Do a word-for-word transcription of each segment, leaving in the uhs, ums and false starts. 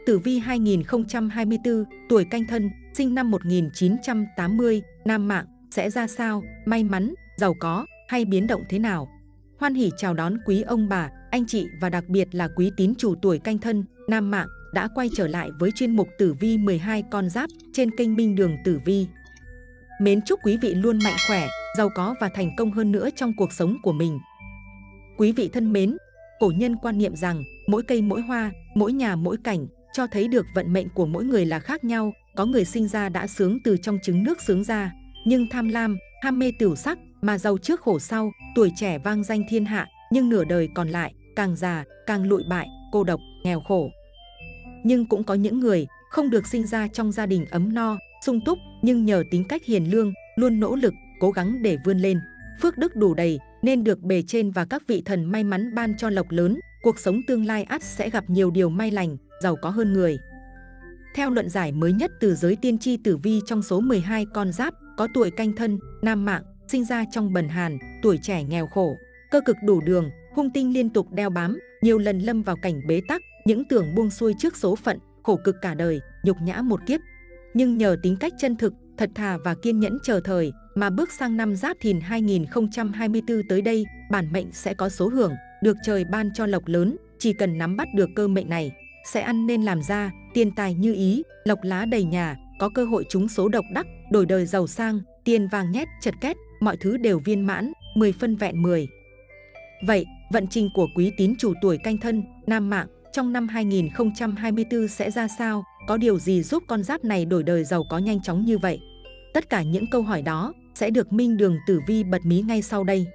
Tử vi hai nghìn không trăm hai mươi tư, tuổi Canh Thân, sinh năm một nghìn chín trăm tám mươi, nam mạng, sẽ ra sao, may mắn, giàu có, hay biến động thế nào? Hoan hỉ chào đón quý ông bà, anh chị và đặc biệt là quý tín chủ tuổi Canh Thân, nam mạng đã quay trở lại với chuyên mục Tử vi mười hai con giáp trên kênh Minh Đường Tử Vi. Mến chúc quý vị luôn mạnh khỏe, giàu có và thành công hơn nữa trong cuộc sống của mình. Quý vị thân mến, cổ nhân quan niệm rằng mỗi cây mỗi hoa, mỗi nhà mỗi cảnh, cho thấy được vận mệnh của mỗi người là khác nhau. Có người sinh ra đã sướng từ trong trứng nước sướng ra, nhưng tham lam, ham mê tửu sắc mà giàu trước khổ sau, tuổi trẻ vang danh thiên hạ, nhưng nửa đời còn lại càng già càng lụi bại, cô độc, nghèo khổ. Nhưng cũng có những người không được sinh ra trong gia đình ấm no, sung túc, nhưng nhờ tính cách hiền lương, luôn nỗ lực, cố gắng để vươn lên, phước đức đủ đầy nên được bề trên và các vị thần may mắn ban cho lộc lớn, cuộc sống tương lai ắt sẽ gặp nhiều điều may lành, giàu có hơn người. Theo luận giải mới nhất từ giới tiên tri tử vi, trong số mười hai con giáp có tuổi Canh Thân, nam mạng, sinh ra trong bần hàn, tuổi trẻ nghèo khổ, cơ cực đủ đường, hung tinh liên tục đeo bám, nhiều lần lâm vào cảnh bế tắc, những tưởng buông xuôi trước số phận, khổ cực cả đời, nhục nhã một kiếp. Nhưng nhờ tính cách chân thực, thật thà và kiên nhẫn chờ thời mà bước sang năm Giáp Thìn hai nghìn không trăm hai mươi tư tới đây, bản mệnh sẽ có số hưởng, được trời ban cho lộc lớn, chỉ cần nắm bắt được cơ mệnh này, sẽ ăn nên làm ra, tiền tài như ý, lộc lá đầy nhà, có cơ hội trúng số độc đắc, đổi đời giàu sang, tiền vàng nhét chật két, mọi thứ đều viên mãn, mười phân vẹn mười. Vậy, vận trình của quý tín chủ tuổi Canh Thân, nam mạng trong năm hai nghìn không trăm hai mươi tư sẽ ra sao? Có điều gì giúp con giáp này đổi đời giàu có nhanh chóng như vậy? Tất cả những câu hỏi đó sẽ được Minh Đường Tử Vi bật mí ngay sau đây.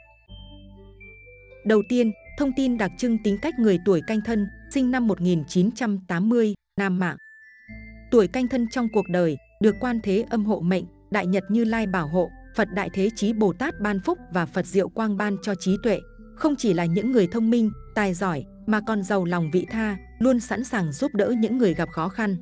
Đầu tiên, thông tin đặc trưng tính cách người tuổi Canh Thân, sinh năm một nghìn chín trăm tám mươi, nam mạng. Tuổi Canh Thân trong cuộc đời được Quan Thế Âm hộ mệnh, Đại Nhật Như Lai bảo hộ, Phật Đại Thế Chí Bồ Tát ban phúc và Phật Diệu Quang ban cho trí tuệ. Không chỉ là những người thông minh, tài giỏi mà còn giàu lòng vị tha, luôn sẵn sàng giúp đỡ những người gặp khó khăn.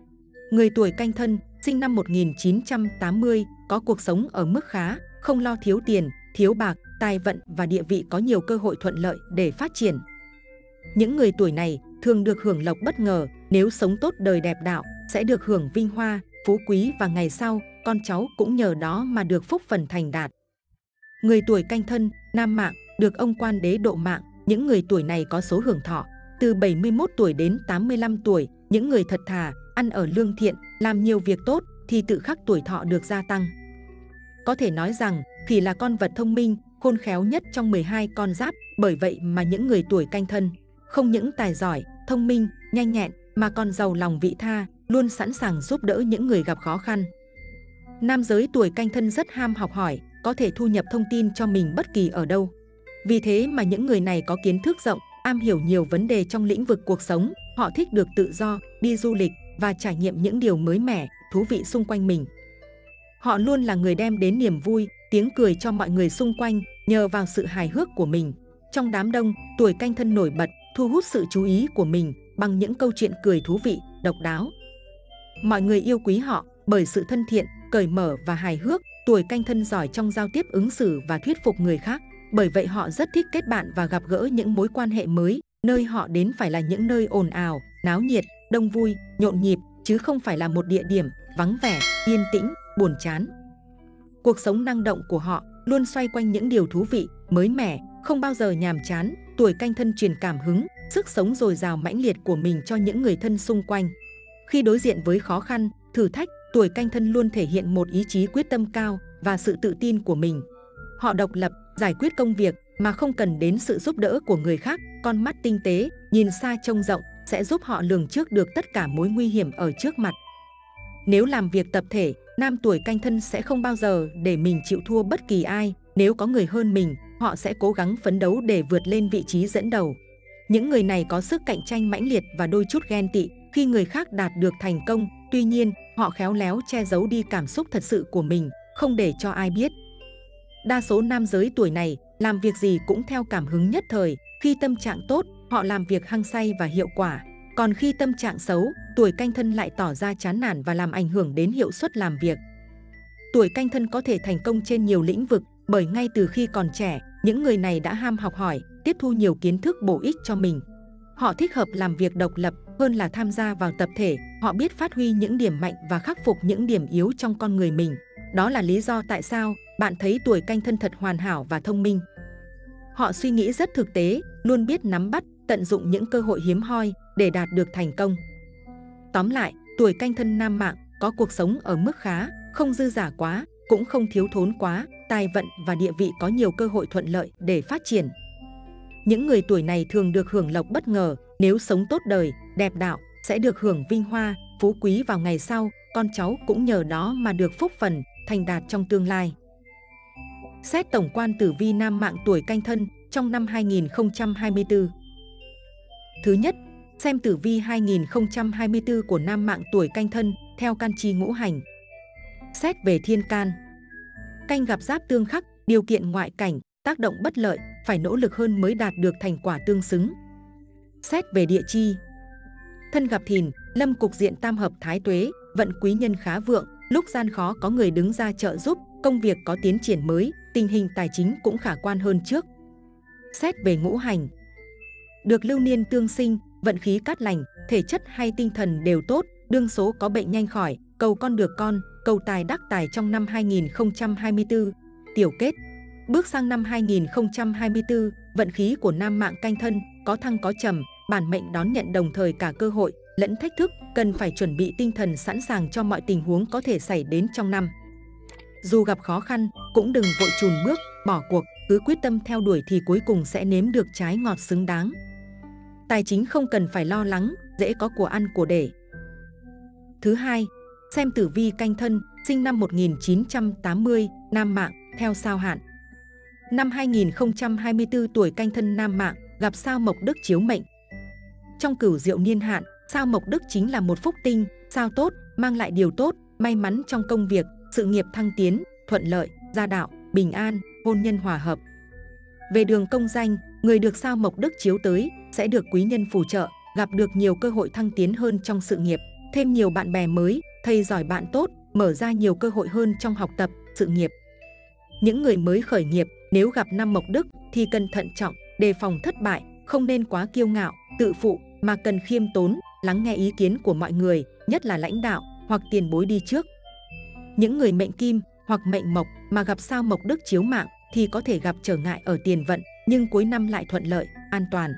Người tuổi Canh Thân, sinh năm một nghìn chín trăm tám mươi, có cuộc sống ở mức khá, không lo thiếu tiền, thiếu bạc, tài vận và địa vị, có nhiều cơ hội thuận lợi để phát triển. Những người tuổi này thường được hưởng lộc bất ngờ, nếu sống tốt đời đẹp đạo, sẽ được hưởng vinh hoa, phú quý và ngày sau, con cháu cũng nhờ đó mà được phúc phần thành đạt. Người tuổi Canh Thân, nam mạng, được ông Quan Đế độ mạng. Những người tuổi này có số hưởng thọ từ bảy mươi mốt tuổi đến tám mươi lăm tuổi. Những người thật thà, ăn ở lương thiện, làm nhiều việc tốt thì tự khắc tuổi thọ được gia tăng. Có thể nói rằng khỉ là con vật thông minh, khôn khéo nhất trong mười hai con giáp. Bởi vậy mà những người tuổi Canh Thân không những tài giỏi, thông minh, nhanh nhẹn mà còn giàu lòng vị tha, luôn sẵn sàng giúp đỡ những người gặp khó khăn. Nam giới tuổi Canh Thân rất ham học hỏi, có thể thu nhập thông tin cho mình bất kỳ ở đâu. Vì thế mà những người này có kiến thức rộng, am hiểu nhiều vấn đề trong lĩnh vực cuộc sống. Họ thích được tự do, đi du lịch và trải nghiệm những điều mới mẻ, thú vị xung quanh mình. Họ luôn là người đem đến niềm vui, tiếng cười cho mọi người xung quanh nhờ vào sự hài hước của mình. Trong đám đông, tuổi Canh Thân nổi bật, thu hút sự chú ý của mình bằng những câu chuyện cười thú vị, độc đáo. Mọi người yêu quý họ bởi sự thân thiện, cởi mở và hài hước. Tuổi Canh Thân giỏi trong giao tiếp ứng xử và thuyết phục người khác. Bởi vậy họ rất thích kết bạn và gặp gỡ những mối quan hệ mới. Nơi họ đến phải là những nơi ồn ào, náo nhiệt, đông vui, nhộn nhịp, chứ không phải là một địa điểm vắng vẻ, yên tĩnh, buồn chán. Cuộc sống năng động của họ luôn xoay quanh những điều thú vị, mới mẻ, không bao giờ nhàm chán. Tuổi Canh Thân truyền cảm hứng, sức sống dồi dào mãnh liệt của mình cho những người thân xung quanh. Khi đối diện với khó khăn, thử thách, tuổi Canh Thân luôn thể hiện một ý chí quyết tâm cao và sự tự tin của mình. Họ độc lập, giải quyết công việc mà không cần đến sự giúp đỡ của người khác. Con mắt tinh tế, nhìn xa trông rộng sẽ giúp họ lường trước được tất cả mối nguy hiểm ở trước mặt. Nếu làm việc tập thể, nam tuổi Canh Thân sẽ không bao giờ để mình chịu thua bất kỳ ai. Nếu có người hơn mình, họ sẽ cố gắng phấn đấu để vượt lên vị trí dẫn đầu. Những người này có sức cạnh tranh mãnh liệt và đôi chút ghen tị khi người khác đạt được thành công. Tuy nhiên, họ khéo léo che giấu đi cảm xúc thật sự của mình, không để cho ai biết. Đa số nam giới tuổi này làm việc gì cũng theo cảm hứng nhất thời. Khi tâm trạng tốt, họ làm việc hăng say và hiệu quả. Còn khi tâm trạng xấu, tuổi Canh Thân lại tỏ ra chán nản và làm ảnh hưởng đến hiệu suất làm việc. Tuổi Canh Thân có thể thành công trên nhiều lĩnh vực bởi ngay từ khi còn trẻ, những người này đã ham học hỏi, tiếp thu nhiều kiến thức bổ ích cho mình. Họ thích hợp làm việc độc lập hơn là tham gia vào tập thể. Họ biết phát huy những điểm mạnh và khắc phục những điểm yếu trong con người mình. Đó là lý do tại sao bạn thấy tuổi Canh Thân thật hoàn hảo và thông minh. Họ suy nghĩ rất thực tế, luôn biết nắm bắt, tận dụng những cơ hội hiếm hoi để đạt được thành công. Tóm lại, tuổi Canh Thân nam mạng có cuộc sống ở mức khá, không dư dả quá, cũng không thiếu thốn quá, tài vận và địa vị có nhiều cơ hội thuận lợi để phát triển. Những người tuổi này thường được hưởng lộc bất ngờ, nếu sống tốt đời, đẹp đạo, sẽ được hưởng vinh hoa, phú quý vào ngày sau, con cháu cũng nhờ đó mà được phúc phần, thành đạt trong tương lai. Xét tổng quan tử vi nam mạng tuổi Canh Thân trong năm hai nghìn không trăm hai mươi tư. Thứ nhất, xem tử vi hai nghìn không trăm hai mươi tư của nam mạng tuổi Canh Thân theo can chi ngũ hành. Xét về thiên can. Canh gặp giáp tương khắc, điều kiện ngoại cảnh, tác động bất lợi, phải nỗ lực hơn mới đạt được thành quả tương xứng. Xét về địa chi. Thân gặp Thìn, lâm cục diện tam hợp thái tuế, vận quý nhân khá vượng, lúc gian khó có người đứng ra trợ giúp, công việc có tiến triển mới, tình hình tài chính cũng khả quan hơn trước. Xét về ngũ hành. Được lưu niên tương sinh, vận khí cát lành, thể chất hay tinh thần đều tốt, đương số có bệnh nhanh khỏi, cầu con được con, cầu tài đắc tài trong năm hai nghìn không trăm hai mươi tư. Tiểu kết. Bước sang năm hai nghìn không trăm hai mươi tư, vận khí của nam mạng Canh Thân có thăng có trầm, bản mệnh đón nhận đồng thời cả cơ hội lẫn thách thức, cần phải chuẩn bị tinh thần sẵn sàng cho mọi tình huống có thể xảy đến trong năm. Dù gặp khó khăn, cũng đừng vội chùn bước, bỏ cuộc, cứ quyết tâm theo đuổi thì cuối cùng sẽ nếm được trái ngọt xứng đáng. Tài chính không cần phải lo lắng, dễ có của ăn của để. Thứ hai, xem tử vi Canh Thân, sinh năm một nghìn chín trăm tám mươi, nam mạng, theo sao hạn. Năm hai nghìn không trăm hai mươi tư tuổi Canh Thân nam mạng, gặp sao Mộc Đức chiếu mệnh. Trong cửu diệu niên hạn, sao Mộc Đức chính là một phúc tinh, sao tốt, mang lại điều tốt, may mắn trong công việc, sự nghiệp thăng tiến, thuận lợi, gia đạo, bình an, hôn nhân hòa hợp. Về đường công danh, người được sao Mộc Đức chiếu tới sẽ được quý nhân phù trợ, gặp được nhiều cơ hội thăng tiến hơn trong sự nghiệp, thêm nhiều bạn bè mới, thầy giỏi bạn tốt, mở ra nhiều cơ hội hơn trong học tập, sự nghiệp. Những người mới khởi nghiệp, nếu gặp năm Mộc Đức thì cần thận trọng, đề phòng thất bại, không nên quá kiêu ngạo, tự phụ, mà cần khiêm tốn, lắng nghe ý kiến của mọi người, nhất là lãnh đạo hoặc tiền bối đi trước. Những người mệnh Kim hoặc mệnh Mộc mà gặp sao Mộc Đức chiếu mạng thì có thể gặp trở ngại ở tiền vận, nhưng cuối năm lại thuận lợi, an toàn.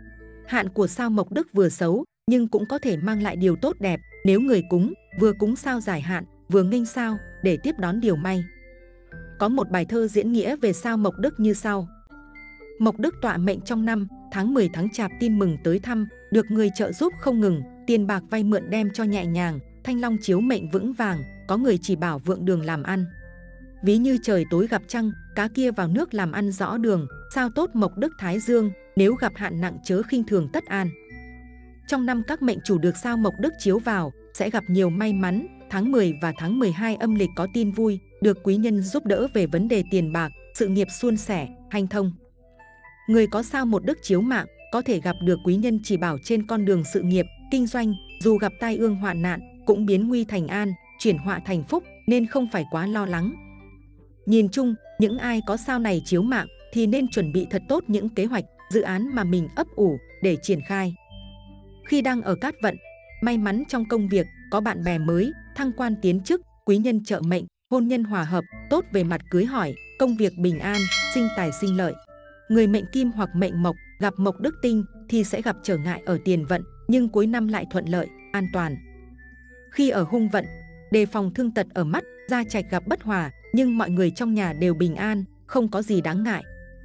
Hạn của sao Mộc Đức vừa xấu, nhưng cũng có thể mang lại điều tốt đẹp nếu người cúng, vừa cúng sao giải hạn, vừa nghênh sao để tiếp đón điều may. Có một bài thơ diễn nghĩa về sao Mộc Đức như sau. Mộc Đức tọa mệnh trong năm, tháng mười tháng Chạp tin mừng tới thăm, được người trợ giúp không ngừng, tiền bạc vay mượn đem cho nhẹ nhàng, Thanh Long chiếu mệnh vững vàng, có người chỉ bảo vượng đường làm ăn. Ví như trời tối gặp trăng, cá kia vào nước làm ăn rõ đường, sao tốt Mộc Đức Thái Dương, nếu gặp hạn nặng chớ khinh thường tất an. Trong năm các mệnh chủ được sao Mộc Đức chiếu vào, sẽ gặp nhiều may mắn, tháng mười và tháng mười hai âm lịch có tin vui, được quý nhân giúp đỡ về vấn đề tiền bạc, sự nghiệp suôn sẻ, hanh thông. Người có sao Mộc Đức chiếu mạng, có thể gặp được quý nhân chỉ bảo trên con đường sự nghiệp, kinh doanh, dù gặp tai ương hoạn nạn, cũng biến nguy thành an, chuyển họa thành phúc, nên không phải quá lo lắng. Nhìn chung, những ai có sao này chiếu mạng thì nên chuẩn bị thật tốt những kế hoạch, dự án mà mình ấp ủ để triển khai. Khi đang ở cát vận, may mắn trong công việc, có bạn bè mới, thăng quan tiến chức, quý nhân trợ mệnh, hôn nhân hòa hợp, tốt về mặt cưới hỏi, công việc bình an, sinh tài sinh lợi. Người mệnh Kim hoặc mệnh Mộc gặp Mộc Đức tinh thì sẽ gặp trở ngại ở tiền vận, nhưng cuối năm lại thuận lợi, an toàn. Khi ở hung vận, đề phòng thương tật ở mắt, gia trạch gặp bất hòa, nhưng mọi người trong nhà đều bình an, không có gì đáng ngại.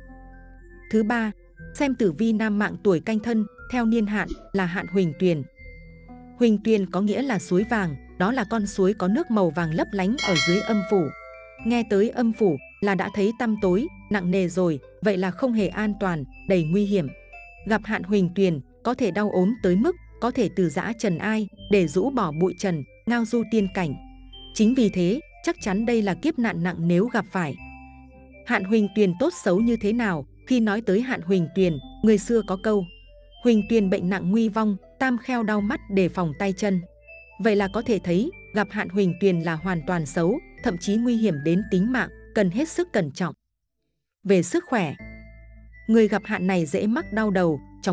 Thứ ba, xem tử vi nam mạng tuổi Canh Thân theo niên hạn là hạn Huỳnh Tuyền. Huỳnh Tuyền có nghĩa là suối vàng, đó là con suối có nước màu vàng lấp lánh ở dưới âm phủ. Nghe tới âm phủ là đã thấy tăm tối, nặng nề rồi, vậy là không hề an toàn, đầy nguy hiểm. Gặp hạn Huỳnh Tuyền có thể đau ốm tới mức có thể từ giã trần ai để rũ bỏ bụi trần, ngao du tiên cảnh. Chính vì thế, chắc chắn đây là kiếp nạn nặng nếu gặp phải. Hạn Huỳnh Tuyền tốt xấu như thế nào? Khi nói tới hạn Huỳnh Tuyền, người xưa có câu Huỳnh Tuyền bệnh nặng nguy vong, tam kheo đau mắt đề phòng tay chân. Vậy là có thể thấy, gặp hạn Huỳnh Tuyền là hoàn toàn xấu, thậm chí nguy hiểm đến tính mạng, cần hết sức cẩn trọng. Về sức khỏe, người gặp hạn này dễ mắc đau đầu, chóng mặt,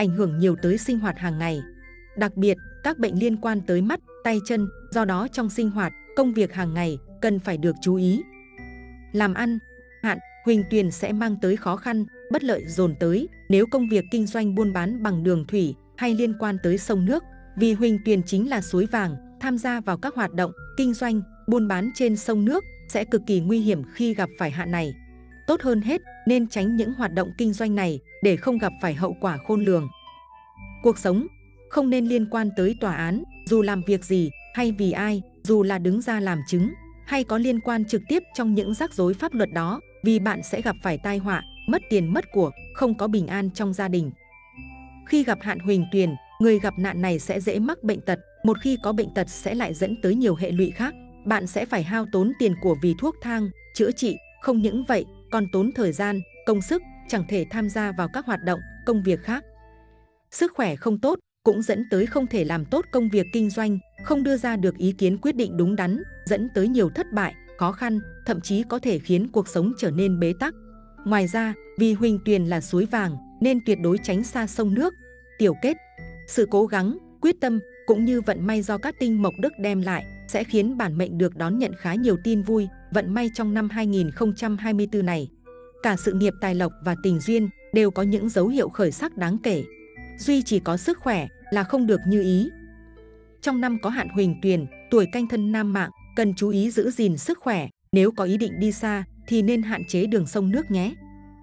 ảnh hưởng nhiều tới sinh hoạt hàng ngày. Đặc biệt, các bệnh liên quan tới mắt, tay chân, do đó trong sinh hoạt, công việc hàng ngày cần phải được chú ý. Làm ăn, hạn, huỳnh tuyền sẽ mang tới khó khăn, bất lợi dồn tới nếu công việc kinh doanh buôn bán bằng đường thủy hay liên quan tới sông nước, vì huỳnh tuyền chính là suối vàng, tham gia vào các hoạt động kinh doanh, buôn bán trên sông nước sẽ cực kỳ nguy hiểm khi gặp phải hạn này. Tốt hơn hết nên tránh những hoạt động kinh doanh này để không gặp phải hậu quả khôn lường. Cuộc sống không nên liên quan tới tòa án, dù làm việc gì hay vì ai, dù là đứng ra làm chứng hay có liên quan trực tiếp trong những rắc rối pháp luật đó, vì bạn sẽ gặp phải tai họa, mất tiền mất của, không có bình an trong gia đình. Khi gặp hạn huỳnh tuyền, người gặp nạn này sẽ dễ mắc bệnh tật, một khi có bệnh tật sẽ lại dẫn tới nhiều hệ lụy khác. Bạn sẽ phải hao tốn tiền của vì thuốc thang, chữa trị, không những vậy, còn tốn thời gian, công sức, chẳng thể tham gia vào các hoạt động, công việc khác. Sức khỏe không tốt cũng dẫn tới không thể làm tốt công việc kinh doanh, không đưa ra được ý kiến quyết định đúng đắn, dẫn tới nhiều thất bại, khó khăn, thậm chí có thể khiến cuộc sống trở nên bế tắc. Ngoài ra, vì huỳnh tuyền là suối vàng nên tuyệt đối tránh xa sông nước. Tiểu kết, sự cố gắng, quyết tâm cũng như vận may do các tinh mộc đức đem lại sẽ khiến bản mệnh được đón nhận khá nhiều tin vui, vận may trong năm hai nghìn không trăm hai mươi tư này. Cả sự nghiệp tài lộc và tình duyên đều có những dấu hiệu khởi sắc đáng kể. Duy chỉ có sức khỏe là không được như ý. Trong năm có hạn huỳnh tuyền, tuổi Canh Thân nam mạng cần chú ý giữ gìn sức khỏe, nếu có ý định đi xa thì nên hạn chế đường sông nước nhé.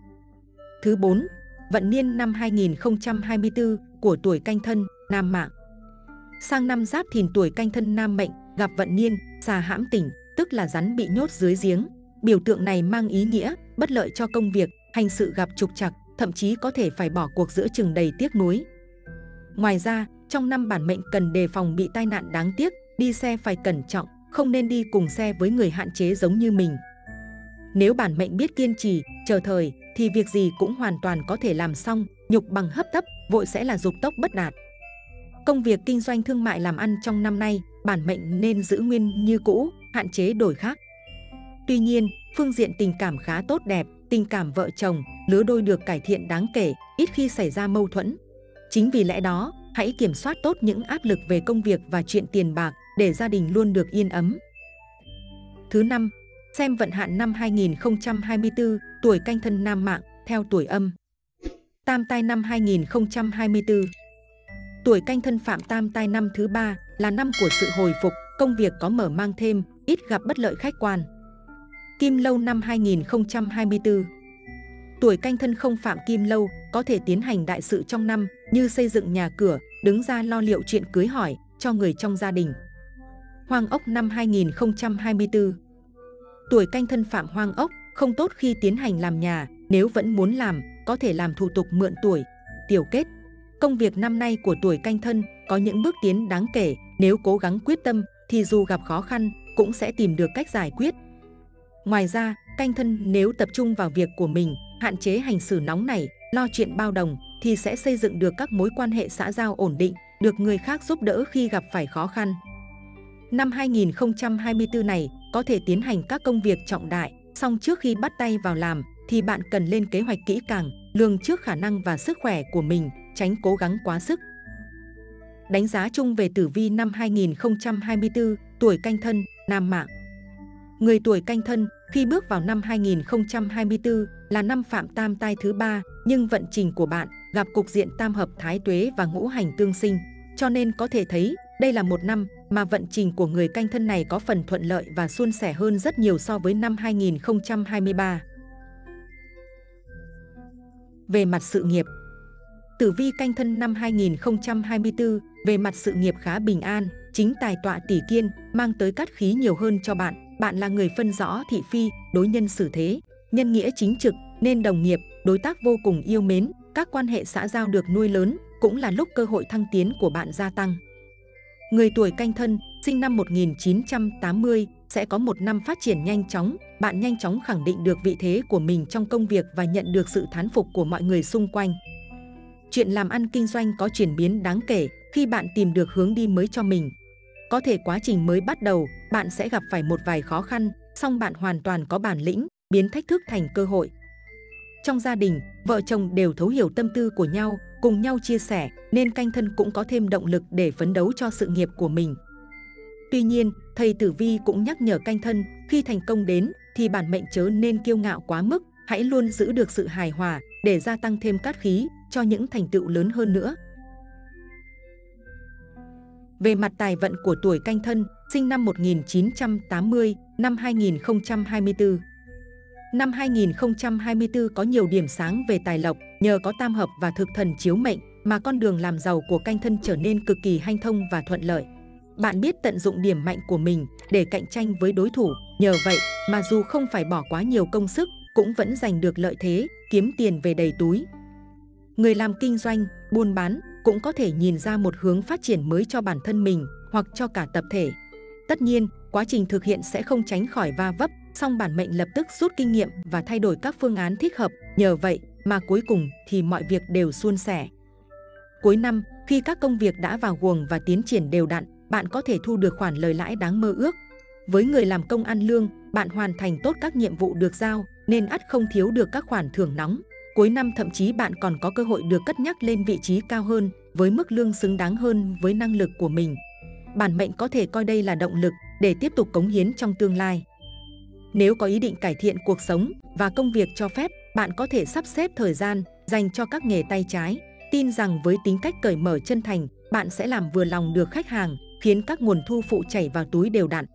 Thứ bốn, vận niên năm hai nghìn không trăm hai mươi tư của tuổi Canh Thân nam mạng. Sang năm Giáp Thìn, tuổi Canh Thân nam mệnh gặp vận niên xà hãm tỉnh, tức là rắn bị nhốt dưới giếng. Biểu tượng này mang ý nghĩa bất lợi cho công việc, hành sự gặp trục trặc, thậm chí có thể phải bỏ cuộc giữa chừng đầy tiếc nuối. Ngoài ra, trong năm bản mệnh cần đề phòng bị tai nạn đáng tiếc, đi xe phải cẩn trọng, không nên đi cùng xe với người hạn chế giống như mình. Nếu bản mệnh biết kiên trì, chờ thời thì việc gì cũng hoàn toàn có thể làm xong, nhục bằng hấp tấp, vội sẽ là dục tốc bất đạt. Công việc kinh doanh thương mại làm ăn trong năm nay, bản mệnh nên giữ nguyên như cũ, hạn chế đổi khác. Tuy nhiên, phương diện tình cảm khá tốt đẹp, tình cảm vợ chồng, lứa đôi được cải thiện đáng kể, ít khi xảy ra mâu thuẫn. Chính vì lẽ đó, hãy kiểm soát tốt những áp lực về công việc và chuyện tiền bạc để gia đình luôn được yên ấm. Thứ năm, xem vận hạn năm hai nghìn không trăm hai mươi tư, tuổi Canh Thân nam mạng theo tuổi âm. Tam tai năm hai nghìn không trăm hai mươi tư. Tuổi Canh Thân phạm tam tai năm thứ ba là năm của sự hồi phục, công việc có mở mang thêm, ít gặp bất lợi khách quan. Kim Lâu năm hai nghìn không trăm hai mươi tư. Tuổi Canh Thân không phạm Kim Lâu, có thể tiến hành đại sự trong năm như xây dựng nhà cửa, đứng ra lo liệu chuyện cưới hỏi cho người trong gia đình. Hoang Ốc năm hai nghìn không trăm hai mươi tư. Tuổi Canh Thân phạm Hoang Ốc, không tốt khi tiến hành làm nhà, nếu vẫn muốn làm, có thể làm thủ tục mượn tuổi. Tiểu kết, công việc năm nay của tuổi Canh Thân có những bước tiến đáng kể, nếu cố gắng quyết tâm thì dù gặp khó khăn cũng sẽ tìm được cách giải quyết. Ngoài ra, Canh Thân nếu tập trung vào việc của mình, hạn chế hành xử nóng nảy, lo chuyện bao đồng thì sẽ xây dựng được các mối quan hệ xã giao ổn định, được người khác giúp đỡ khi gặp phải khó khăn. Năm hai nghìn không trăm hai mươi tư này có thể tiến hành các công việc trọng đại, song trước khi bắt tay vào làm thì bạn cần lên kế hoạch kỹ càng, lường trước khả năng và sức khỏe của mình, tránh cố gắng quá sức. Đánh giá chung về tử vi năm hai nghìn không trăm hai mươi tư, tuổi Canh Thân nam mạng. Người tuổi Canh Thân khi bước vào năm hai nghìn không trăm hai mươi tư là năm phạm tam tai thứ ba, nhưng vận trình của bạn gặp cục diện tam hợp thái tuế và ngũ hành tương sinh, cho nên có thể thấy đây là một năm mà vận trình của người Canh Thân này có phần thuận lợi và suôn sẻ hơn rất nhiều so với năm hai nghìn không trăm hai mươi ba. Về mặt sự nghiệp, tử vi Canh Thân năm hai nghìn không trăm hai mươi tư về mặt sự nghiệp khá bình an, chính tài tọa tỷ kiên mang tới cát khí nhiều hơn cho bạn. Bạn là người phân rõ thị phi, đối nhân xử thế, nhân nghĩa chính trực, nên đồng nghiệp, đối tác vô cùng yêu mến, các quan hệ xã giao được nuôi lớn, cũng là lúc cơ hội thăng tiến của bạn gia tăng. Người tuổi Canh Thân, sinh năm một nghìn chín trăm tám mươi, sẽ có một năm phát triển nhanh chóng, bạn nhanh chóng khẳng định được vị thế của mình trong công việc và nhận được sự thán phục của mọi người xung quanh. Chuyện làm ăn kinh doanh có chuyển biến đáng kể khi bạn tìm được hướng đi mới cho mình. Có thể quá trình mới bắt đầu, bạn sẽ gặp phải một vài khó khăn, song bạn hoàn toàn có bản lĩnh, biến thách thức thành cơ hội. Trong gia đình, vợ chồng đều thấu hiểu tâm tư của nhau, cùng nhau chia sẻ, nên canh thân cũng có thêm động lực để phấn đấu cho sự nghiệp của mình. Tuy nhiên, thầy Tử Vi cũng nhắc nhở canh thân, khi thành công đến thì bản mệnh chớ nên kiêu ngạo quá mức, hãy luôn giữ được sự hài hòa để gia tăng thêm cát khí cho những thành tựu lớn hơn nữa. Về mặt tài vận của tuổi Canh Thân, sinh năm một nghìn chín trăm tám mươi, năm hai nghìn không trăm hai mươi tư. Năm hai nghìn không trăm hai mươi tư có nhiều điểm sáng về tài lộc, nhờ có tam hợp và thực thần chiếu mệnh mà con đường làm giàu của Canh Thân trở nên cực kỳ hanh thông và thuận lợi. Bạn biết tận dụng điểm mạnh của mình để cạnh tranh với đối thủ, nhờ vậy mà dù không phải bỏ quá nhiều công sức, cũng vẫn giành được lợi thế, kiếm tiền về đầy túi. Người làm kinh doanh, buôn bán cũng có thể nhìn ra một hướng phát triển mới cho bản thân mình hoặc cho cả tập thể. Tất nhiên, quá trình thực hiện sẽ không tránh khỏi va vấp, song bản mệnh lập tức rút kinh nghiệm và thay đổi các phương án thích hợp, nhờ vậy mà cuối cùng thì mọi việc đều suôn sẻ. Cuối năm, khi các công việc đã vào guồng và tiến triển đều đặn, bạn có thể thu được khoản lời lãi đáng mơ ước. Với người làm công ăn lương, bạn hoàn thành tốt các nhiệm vụ được giao nên ắt không thiếu được các khoản thưởng nóng. Cuối năm thậm chí bạn còn có cơ hội được cất nhắc lên vị trí cao hơn với mức lương xứng đáng hơn với năng lực của mình. Bản mệnh có thể coi đây là động lực để tiếp tục cống hiến trong tương lai. Nếu có ý định cải thiện cuộc sống và công việc cho phép, bạn có thể sắp xếp thời gian dành cho các nghề tay trái. Tin rằng với tính cách cởi mở chân thành, bạn sẽ làm vừa lòng được khách hàng, khiến các nguồn thu phụ chảy vào túi đều đặn.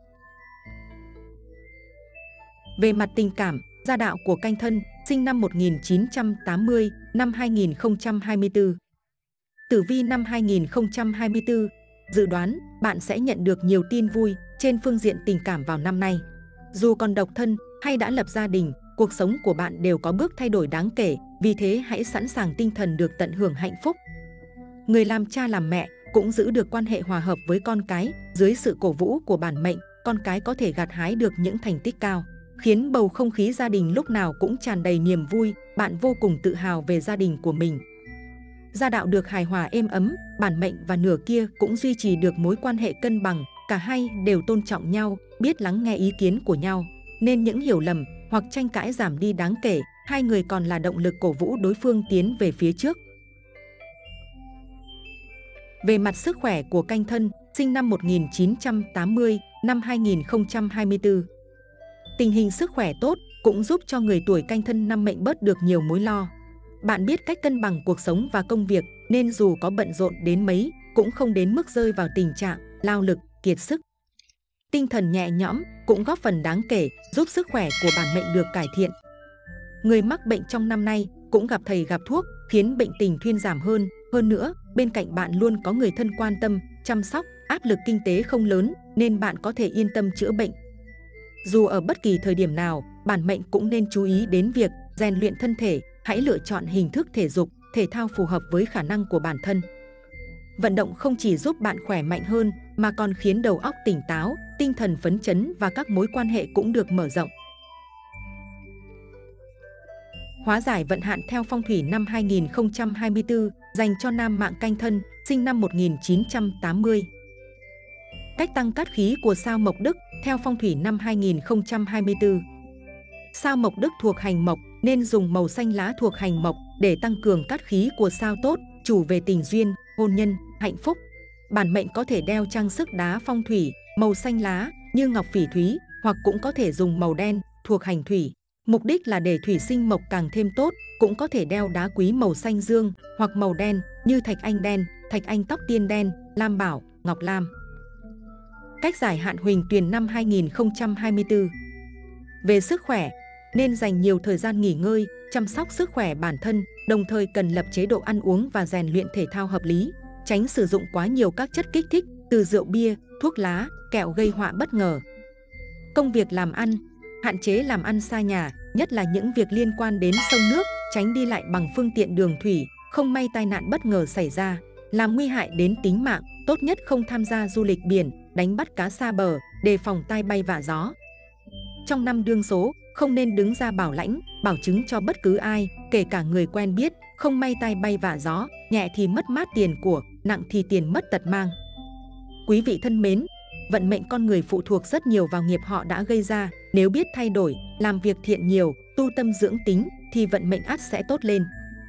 Về mặt tình cảm, gia đạo của Canh Thân, sinh năm một nghìn chín trăm tám mươi, năm hai nghìn không trăm hai mươi tư. Tử vi năm hai nghìn không trăm hai mươi tư, dự đoán bạn sẽ nhận được nhiều tin vui trên phương diện tình cảm vào năm nay. Dù còn độc thân hay đã lập gia đình, cuộc sống của bạn đều có bước thay đổi đáng kể, vì thế hãy sẵn sàng tinh thần được tận hưởng hạnh phúc. Người làm cha làm mẹ cũng giữ được quan hệ hòa hợp với con cái, dưới sự cổ vũ của bản mệnh, con cái có thể gặt hái được những thành tích cao, khiến bầu không khí gia đình lúc nào cũng tràn đầy niềm vui, bạn vô cùng tự hào về gia đình của mình. Gia đạo được hài hòa êm ấm, bản mệnh và nửa kia cũng duy trì được mối quan hệ cân bằng, cả hai đều tôn trọng nhau, biết lắng nghe ý kiến của nhau, nên những hiểu lầm hoặc tranh cãi giảm đi đáng kể, hai người còn là động lực cổ vũ đối phương tiến về phía trước. Về mặt sức khỏe của Canh Thân, sinh năm một nghìn chín trăm tám mươi, năm hai nghìn không trăm hai mươi tư. Tình hình sức khỏe tốt cũng giúp cho người tuổi Canh Thân năm mệnh bớt được nhiều mối lo. Bạn biết cách cân bằng cuộc sống và công việc, nên dù có bận rộn đến mấy, cũng không đến mức rơi vào tình trạng lao lực, kiệt sức. Tinh thần nhẹ nhõm cũng góp phần đáng kể giúp sức khỏe của bản mệnh được cải thiện. Người mắc bệnh trong năm nay cũng gặp thầy gặp thuốc, khiến bệnh tình thuyên giảm hơn. Hơn nữa, bên cạnh bạn luôn có người thân quan tâm, chăm sóc, áp lực kinh tế không lớn nên bạn có thể yên tâm chữa bệnh. Dù ở bất kỳ thời điểm nào, bản mệnh cũng nên chú ý đến việc rèn luyện thân thể, hãy lựa chọn hình thức thể dục, thể thao phù hợp với khả năng của bản thân. Vận động không chỉ giúp bạn khỏe mạnh hơn mà còn khiến đầu óc tỉnh táo, tinh thần phấn chấn và các mối quan hệ cũng được mở rộng. Hóa giải vận hạn theo phong thủy năm hai nghìn không trăm hai mươi tư dành cho nam mạng Canh Thân, sinh năm một nghìn chín trăm tám mươi. Cách tăng cát khí của sao Mộc Đức theo phong thủy năm hai nghìn không trăm hai mươi tư. Sao Mộc Đức thuộc hành mộc nên dùng màu xanh lá thuộc hành mộc để tăng cường cát khí của sao tốt, chủ về tình duyên, hôn nhân, hạnh phúc. Bản mệnh có thể đeo trang sức đá phong thủy màu xanh lá như ngọc phỉ thúy, hoặc cũng có thể dùng màu đen thuộc hành thủy. Mục đích là để thủy sinh mộc càng thêm tốt. Cũng có thể đeo đá quý màu xanh dương hoặc màu đen như thạch anh đen, thạch anh tóc tiên đen, lam bảo, ngọc lam. Cách giải hạn huỳnh tuyền năm hai nghìn không trăm hai mươi tư. Về sức khỏe, nên dành nhiều thời gian nghỉ ngơi, chăm sóc sức khỏe bản thân, đồng thời cần lập chế độ ăn uống và rèn luyện thể thao hợp lý, tránh sử dụng quá nhiều các chất kích thích từ rượu bia, thuốc lá, kẹo gây họa bất ngờ. Công việc làm ăn, hạn chế làm ăn xa nhà, nhất là những việc liên quan đến sông nước, tránh đi lại bằng phương tiện đường thủy, không may tai nạn bất ngờ xảy ra, làm nguy hại đến tính mạng, tốt nhất không tham gia du lịch biển, đánh bắt cá xa bờ, đề phòng tai bay vạ gió. Trong năm đương số, không nên đứng ra bảo lãnh, bảo chứng cho bất cứ ai, kể cả người quen biết, không may tai bay vạ gió, nhẹ thì mất mát tiền của, nặng thì tiền mất tật mang. Quý vị thân mến, vận mệnh con người phụ thuộc rất nhiều vào nghiệp họ đã gây ra, nếu biết thay đổi, làm việc thiện nhiều, tu tâm dưỡng tính thì vận mệnh ắt sẽ tốt lên.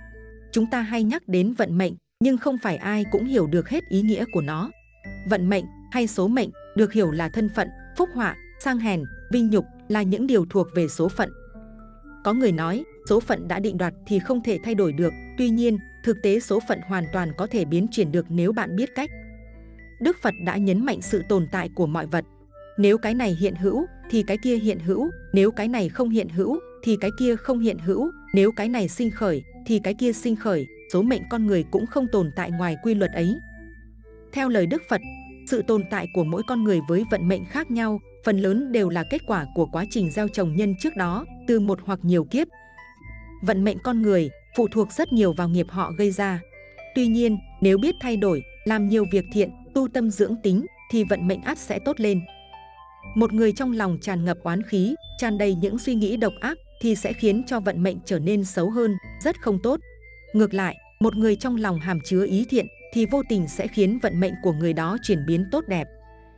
chúng ta hay nhắc đến vận mệnh, nhưng không phải ai cũng hiểu được hết ý nghĩa của nó. Vận mệnh hay số mệnh được hiểu là thân phận, phúc họa, sang hèn, vinh nhục là những điều thuộc về số phận. Có người nói, số phận đã định đoạt thì không thể thay đổi được. Tuy nhiên, thực tế số phận hoàn toàn có thể biến chuyển được nếu bạn biết cách. Đức Phật đã nhấn mạnh sự tồn tại của mọi vật. Nếu cái này hiện hữu, thì cái kia hiện hữu. Nếu cái này không hiện hữu, thì cái kia không hiện hữu. Nếu cái này sinh khởi, thì cái kia sinh khởi. Số mệnh con người cũng không tồn tại ngoài quy luật ấy. Theo lời Đức Phật, sự tồn tại của mỗi con người với vận mệnh khác nhau, phần lớn đều là kết quả của quá trình gieo trồng nhân trước đó, từ một hoặc nhiều kiếp. Vận mệnh con người phụ thuộc rất nhiều vào nghiệp họ gây ra. Tuy nhiên, nếu biết thay đổi, làm nhiều việc thiện, tu tâm dưỡng tính, thì vận mệnh ắt sẽ tốt lên. Một người trong lòng tràn ngập oán khí, tràn đầy những suy nghĩ độc ác, thì sẽ khiến cho vận mệnh trở nên xấu hơn, rất không tốt. Ngược lại, một người trong lòng hàm chứa ý thiện, thì vô tình sẽ khiến vận mệnh của người đó chuyển biến tốt đẹp.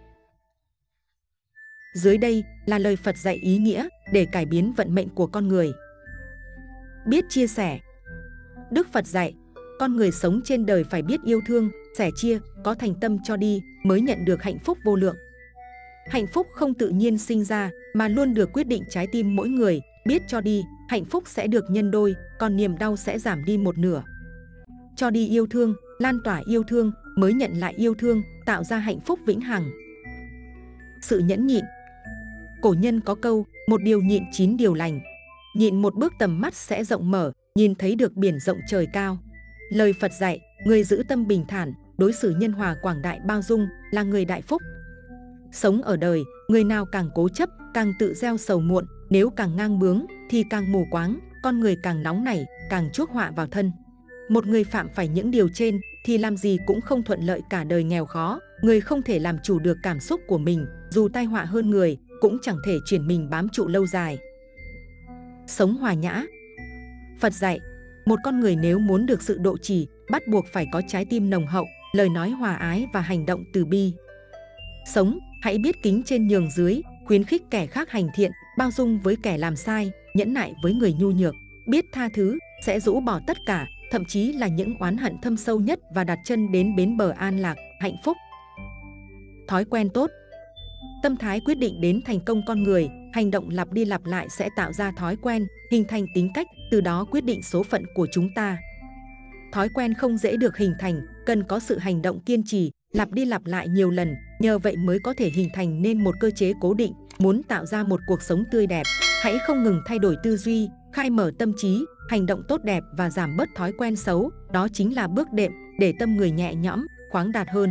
Dưới đây là lời Phật dạy ý nghĩa để cải biến vận mệnh của con người. Biết chia sẻ. Đức Phật dạy, con người sống trên đời phải biết yêu thương, sẻ chia, có thành tâm cho đi mới nhận được hạnh phúc vô lượng. Hạnh phúc không tự nhiên sinh ra mà luôn được quyết định trái tim mỗi người. Biết cho đi, hạnh phúc sẽ được nhân đôi, còn niềm đau sẽ giảm đi một nửa. Cho đi yêu thương, lan tỏa yêu thương mới nhận lại yêu thương, tạo ra hạnh phúc vĩnh hằng. Sự nhẫn nhịn. Cổ nhân có câu, một điều nhịn chín điều lành. Nhịn một bước tầm mắt sẽ rộng mở, nhìn thấy được biển rộng trời cao. Lời Phật dạy, người giữ tâm bình thản, đối xử nhân hòa quảng đại bao dung là người đại phúc. Sống ở đời, người nào càng cố chấp, càng tự gieo sầu muộn, nếu càng ngang bướng thì càng mù quáng, con người càng nóng nảy, càng chuốc họa vào thân. Một người phạm phải những điều trên thì làm gì cũng không thuận lợi, cả đời nghèo khó. Người không thể làm chủ được cảm xúc của mình, dù tai họa hơn người, cũng chẳng thể chuyển mình bám trụ lâu dài. Sống hòa nhã. Phật dạy, một con người nếu muốn được sự độ trì, bắt buộc phải có trái tim nồng hậu, lời nói hòa ái và hành động từ bi. Sống, hãy biết kính trên nhường dưới, khuyến khích kẻ khác hành thiện, bao dung với kẻ làm sai, nhẫn nại với người nhu nhược, biết tha thứ, sẽ rũ bỏ tất cả, thậm chí là những oán hận thâm sâu nhất và đặt chân đến bến bờ an lạc, hạnh phúc. Thói quen tốt. Tâm thái quyết định đến thành công con người, hành động lặp đi lặp lại sẽ tạo ra thói quen, hình thành tính cách, từ đó quyết định số phận của chúng ta. Thói quen không dễ được hình thành, cần có sự hành động kiên trì, lặp đi lặp lại nhiều lần, nhờ vậy mới có thể hình thành nên một cơ chế cố định. Muốn tạo ra một cuộc sống tươi đẹp, hãy không ngừng thay đổi tư duy, khai mở tâm trí, hành động tốt đẹp và giảm bớt thói quen xấu, đó chính là bước đệm để tâm người nhẹ nhõm, khoáng đạt hơn.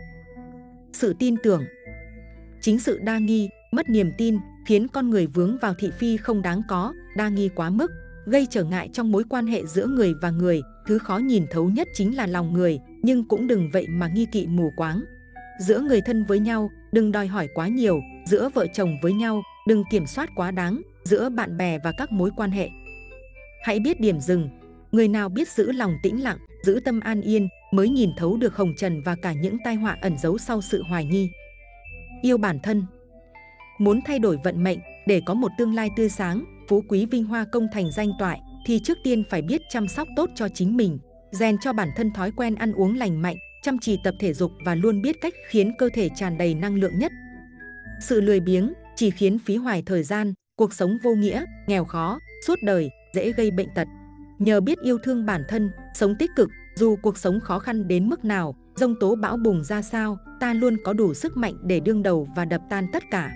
Sự tin tưởng. Chính sự đa nghi, mất niềm tin khiến con người vướng vào thị phi không đáng có, đa nghi quá mức, gây trở ngại trong mối quan hệ giữa người và người. Thứ khó nhìn thấu nhất chính là lòng người, nhưng cũng đừng vậy mà nghi kỵ mù quáng. Giữa người thân với nhau, đừng đòi hỏi quá nhiều, giữa vợ chồng với nhau, đừng kiểm soát quá đáng, giữa bạn bè và các mối quan hệ. Hãy biết điểm dừng, người nào biết giữ lòng tĩnh lặng, giữ tâm an yên, mới nhìn thấu được hồng trần và cả những tai họa ẩn giấu sau sự hoài nghi. Yêu bản thân. Muốn thay đổi vận mệnh, để có một tương lai tươi sáng, phú quý vinh hoa công thành danh toại, thì trước tiên phải biết chăm sóc tốt cho chính mình, rèn cho bản thân thói quen ăn uống lành mạnh, chăm chỉ tập thể dục và luôn biết cách khiến cơ thể tràn đầy năng lượng nhất. Sự lười biếng chỉ khiến phí hoài thời gian, cuộc sống vô nghĩa, nghèo khó, suốt đời, dễ gây bệnh tật. Nhờ biết yêu thương bản thân, sống tích cực, dù cuộc sống khó khăn đến mức nào, giông tố bão bùng ra sao, ta luôn có đủ sức mạnh để đương đầu và đập tan tất cả.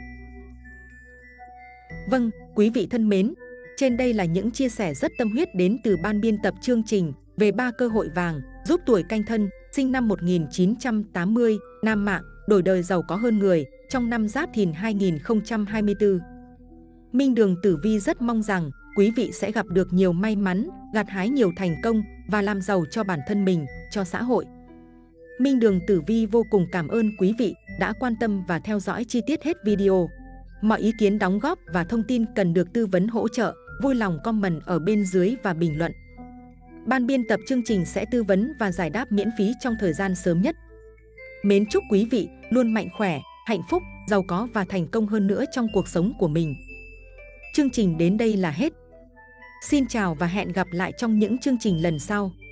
Vâng, quý vị thân mến, trên đây là những chia sẻ rất tâm huyết đến từ ban biên tập chương trình về ba cơ hội vàng giúp tuổi Canh Thân, sinh năm một nghìn chín trăm tám mươi, nam mạng, đổi đời giàu có hơn người trong năm Giáp Thìn hai nghìn không trăm hai mươi tư. Minh Đường Tử Vi rất mong rằng quý vị sẽ gặp được nhiều may mắn, gặt hái nhiều thành công và làm giàu cho bản thân mình, cho xã hội. Minh Đường Tử Vi vô cùng cảm ơn quý vị đã quan tâm và theo dõi chi tiết hết video. Mọi ý kiến đóng góp và thông tin cần được tư vấn hỗ trợ, vui lòng comment ở bên dưới và bình luận. Ban biên tập chương trình sẽ tư vấn và giải đáp miễn phí trong thời gian sớm nhất. Mến chúc quý vị luôn mạnh khỏe, hạnh phúc, giàu có và thành công hơn nữa trong cuộc sống của mình. Chương trình đến đây là hết. Xin chào và hẹn gặp lại trong những chương trình lần sau.